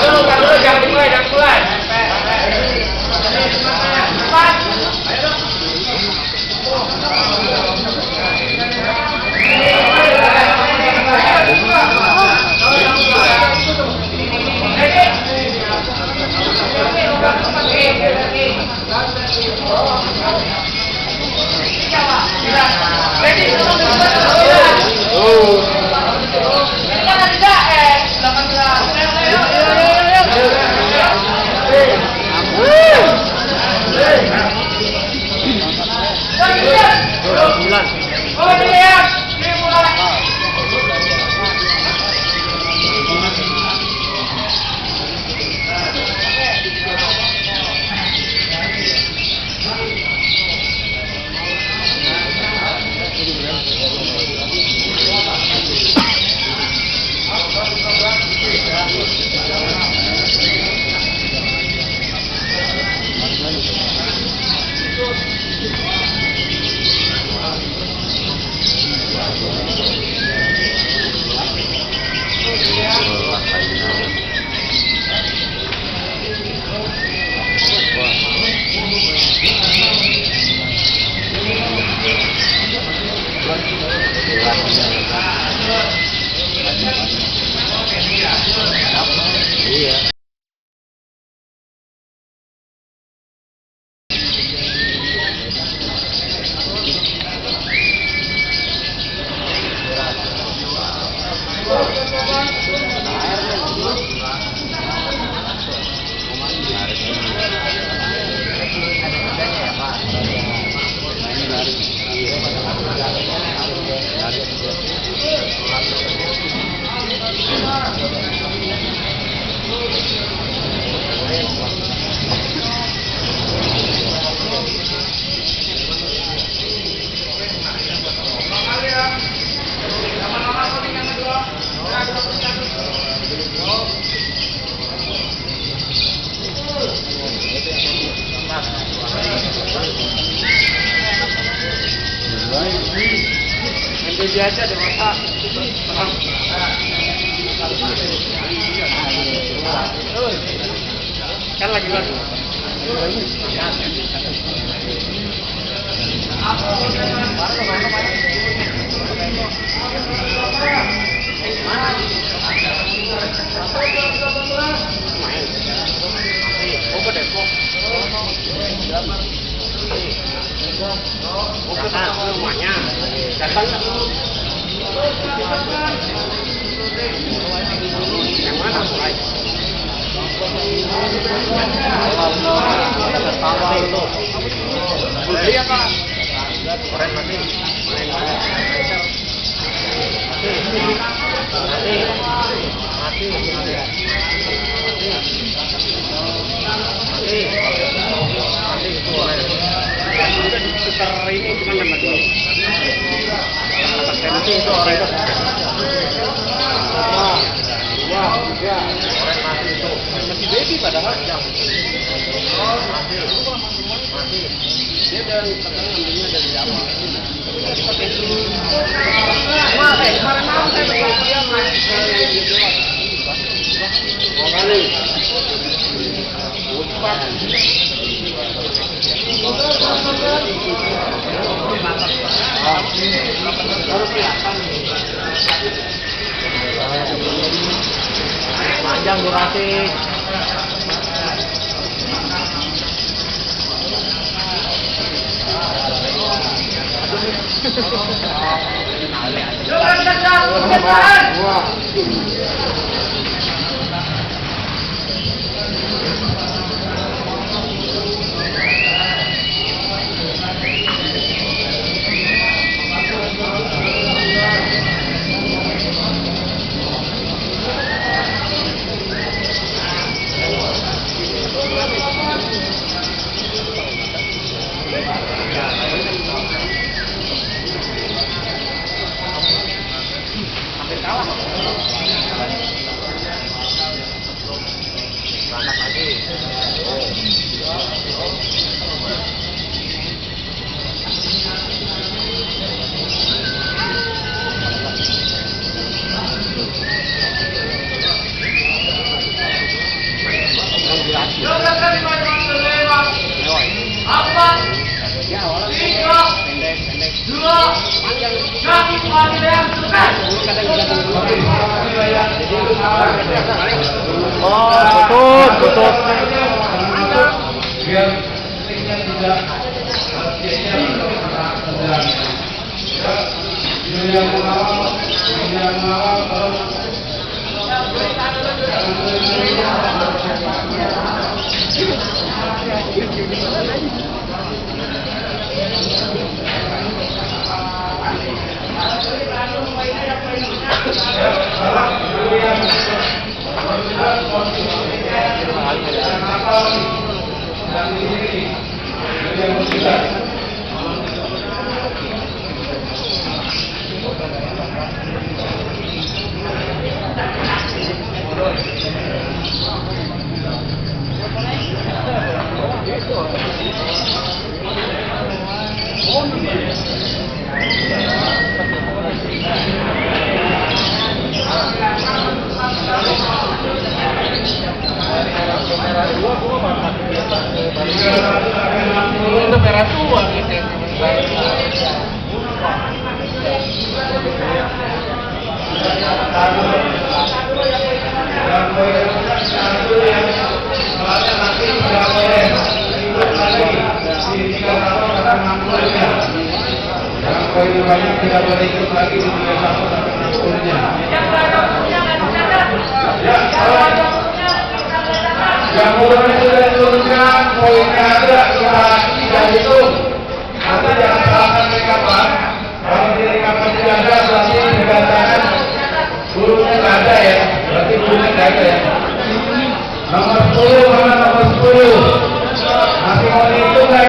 jangan dimulai. Biasa ada masak. Kan lagi baru. Rumahnya datang yang mana mulai? Beli apa? Korek mati. Ini cuma nama dulu. Nanti itu orang itu. Wah, juga. Orang mati itu. Masih baby padahal. Mati. Dia dari petang ambilnya dari awal. Wah, kemarin malam saya betul dia mau kali. Panjang durasi. Hampir kalah. Oh, betul. Biar listriknya tidak yang mengawal Itu merah tua gitu. Tidak boleh ikut lagi di 31 sampai 60-nya. Yang belum sudah diturunkan, poinnya ada, kita tidak hitung. Nanti jangan salahkan rekaman. Kalau di rekaman tidak ada, berarti dikatakan gurunya tidak ada ya. Berarti gurunya tidak ada ya. Nomor 10 mana nomor 10?